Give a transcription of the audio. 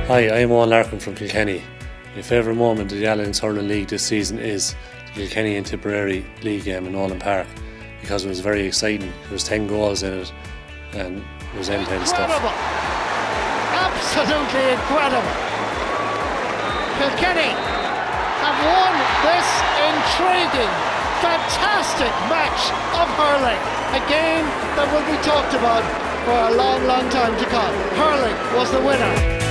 Hi, I'm Eoin Larkin from Kilkenny. My favourite moment of the Allianz Hurling League this season is the Kilkenny and Tipperary League game in Nolan Park, because it was very exciting. There was 10 goals in it and it was end-to-end stuff. Absolutely incredible. Kilkenny have won this intriguing, fantastic match of hurling. A game that will be talked about for a long, long time to come. Hurling was the winner.